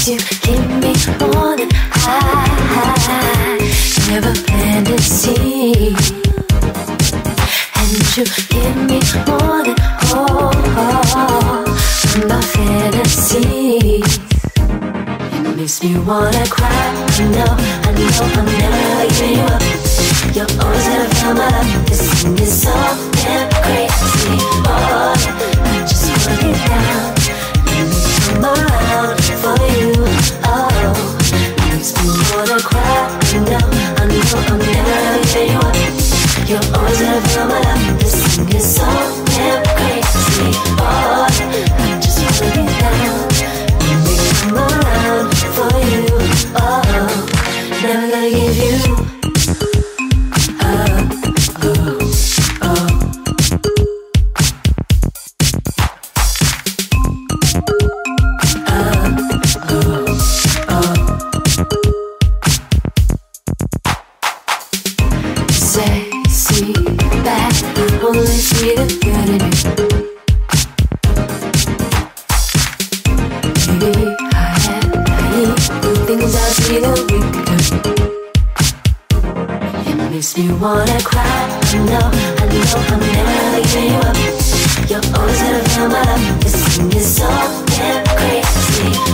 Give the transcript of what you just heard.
you give me more than I never planned to see. And you give me more than all from my fantasies. It makes me wanna cry. I know I'm never giving you up. You're always gonna feel my love. This thing is so damn crazy. Oh, I just wanna get down. Let me come around for you. Oh, it makes me wanna cry. I know I'm never giving you up. You're always gonna feel my love. This thing is so damn crazy. Oh, I just wanna get down. Let me come around for you. Oh, never gonna give you. Wanna cry, I know I'm never giving you up. You're always gonna feel my love. This thing is so damn crazy.